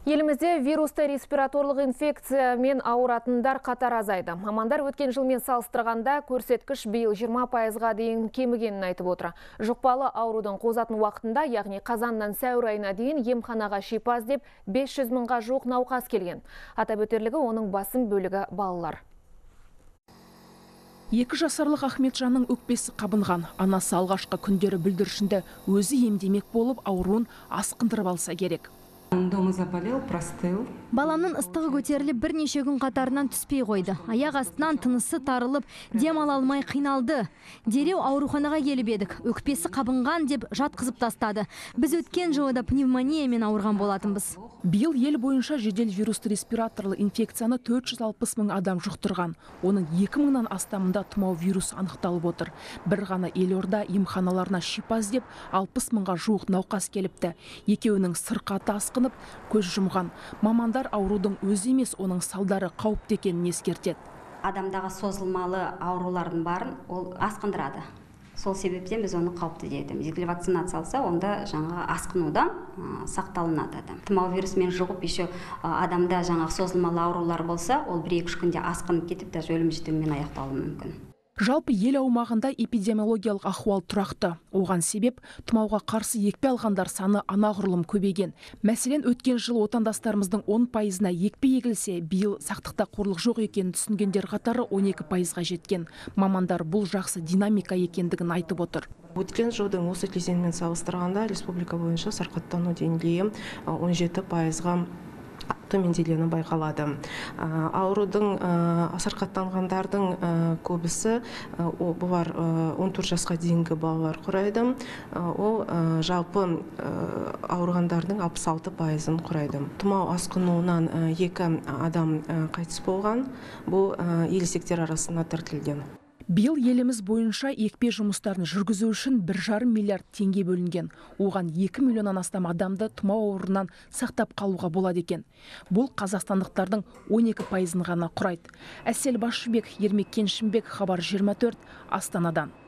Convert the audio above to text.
Елімізде вирусты респираторлық инфекция мен ауыратындар қатар азайды. Мамандар өткен жылмен салыстырғанда көрсеткіш биыл 20%-ға дейін кемігенін айтып отыр. Жұқпалы аурудың қозатын уақытында, яғни қазаннан сәуір айына дейін емханаға шипа іздеп 500 мыңға жуық науқас келген. Атап өтерлігі оның басым бөлігі балалар. 2 жасарлық Ахметжанның өкпесі қабынған. Анасы алғашқы күндері бүлдіршінді өзі емдемек болып ауруын асқындырып алса керек. Баламның ыстығы көтеріліп бірнеше күн қатарынан түспей қойды. Аяқ астынан тынысы тарылып, дем ала алмай қиналды. Дереу ауруханаға келіп едік. Өкпесі қабынған деп жатқызып тастады. Біз өткен жылы да пневмониямен ауырған болатынбыз. Биыл ел бойынша жедел вирусты респираторлы инфекцияны 460 мың адам жұқтырған. Оның 2 мыңнан астамында тұмау вирусы анықталып отыр. Бір ғана елорда емханаларына шипа іздеп 60 мыңға жуық науқас келіпті. Екеуінің сырқаты асқынып, көз жұмған. Мамандар аурудың өзі емес, оның салдары қауіпті екенін ескертеді. Адамдағы созылмалы аурулардың барын ол асқындырады. Сол себептен біз оны қауіпті дедім. Егер вакцинация алса, онда жаңағы асқынудан сақталынады адам. Тұмау вирусымен жұғып, еще адамда жаңағы созылмалы аурулар болса, ол 1-2 күнде асқынып кетіп, даже өлім жітімімен аяқталуы мүмкін. Жалпы ел аумағында эпидемиологиялық ахуал тұрақты. Оған себеп тұмауға қарсы екпе алғандар саны анағұрлым көбейген. Мәселен, өткен жыл отандастарымыздың 10%-на екпе егілсе, биыл сақтықта қорлық жоқ екенін түсінгендер қатары 12%-ға жеткен. Мамандар бұл жақсы динамика екендігін айтып отыр. Өткен жылдың осы кезеңмен салыстырғанда республика бойынша сырқаттану деңгейі 17%-ға төмендегені байқалады. Аурудың сырқаттанғандардың көбісі бұлар 14 жасқа дейінгі балалар құрайды. Ол жалпы ауырғандардың 66%-ын құрайды. Тұмау асқынуынан 2 адам қайтыс болған. Бұл ересектер арасында тіркелген. Биыл еліміз бойынша екпе жұмыстарын жүргізу үшін 1,5 миллиард теңге бөлінген. Оған 2 миллионнан астам адамды тұмау ауруынан сақтап қалуға болады екен. Бұл қазақстандықтардың 12%-ын ғана құрайды. Әсел Басшыбек, Ермек Кеншімбек, Хабар 24, Астанадан.